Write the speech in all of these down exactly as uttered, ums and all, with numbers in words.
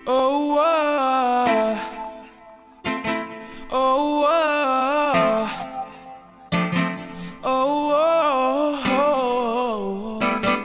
Oh, uh, oh, uh, oh, oh,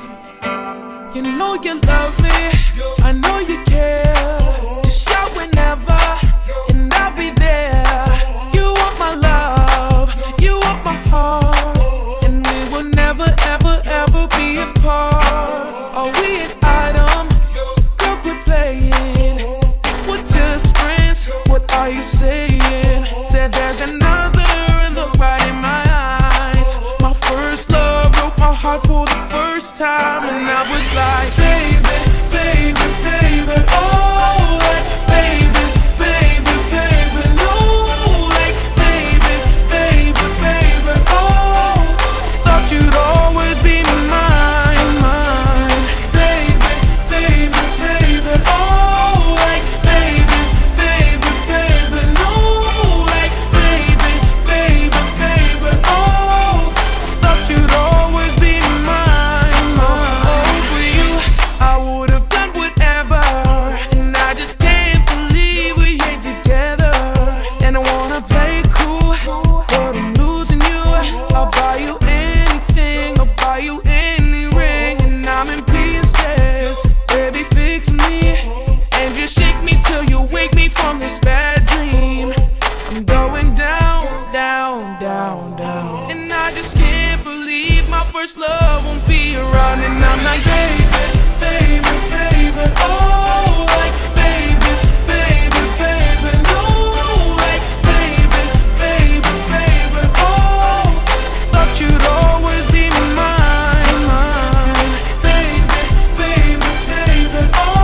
oh. You know you love me, I know you care. Just shout whenever, and I'll be there. You want my love, you want my heart, and we will never, ever, ever be apart. Are we an item? Girl, quit playing. We're just friends, what are you saying? Said there's another, and look right in my eyes. My first love broke my heart for the first time, and I was like, baby, baby, baby, oh, like, baby, baby, baby, no, like, baby, baby, baby, oh, thought you'd always be mine, mine, baby, baby, baby, oh, like, baby, baby, baby, no, like, baby, baby, baby, oh, thought you'd always be mine, mine. For you, I would have done whatever, and I just can't believe we ain't together. And I wanna play it cool, but I'm losing you. I'll buy you anything, I'll buy you any ring, and I'm in pieces. Baby, fix me, and just shake me till you wake me from this bad dream. I'm going down, down, down, down, and I just can't believe my first love won't be around. And I'm like, baby, baby, baby, oh, like, baby, baby, baby, no, like, baby, baby, baby, oh, thought you'd always be mine, mine, baby, baby, baby,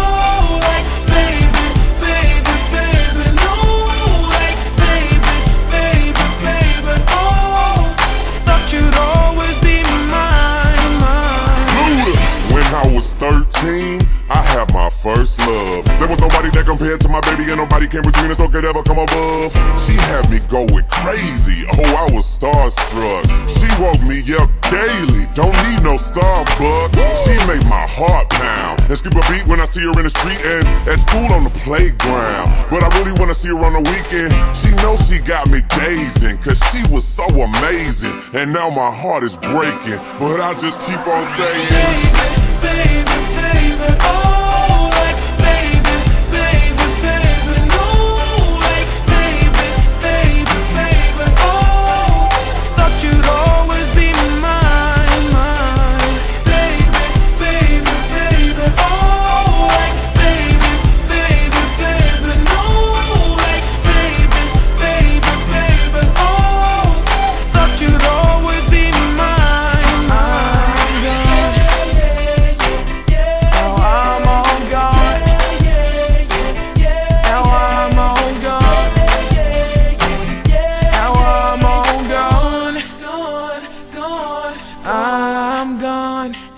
oh, like, baby, baby, baby, no, like, baby, baby, baby, oh, thought you'd always be mine, mine. When I was thirteen, I had my first love. There was nobody that compared to my baby, and nobody came between us, no could ever come above. She had me going crazy, oh, I was starstruck. She woke me up daily, don't need no Starbucks. She made my heart pound and skip a beat when I see her in the street and at school on the playground. But I really wanna see her on the weekend. She knows she got me dazing, cause she was so amazing. And now my heart is breaking, but I just keep on saying, baby, baby, baby, oh, like, baby, baby, baby, no, like, baby, baby, baby, oh, thought you'd always be mine, mine, baby, baby, baby, oh, like, baby, baby, baby, no, like, baby, baby, baby, oh, thought you'd always be mine, mine. I'm gone.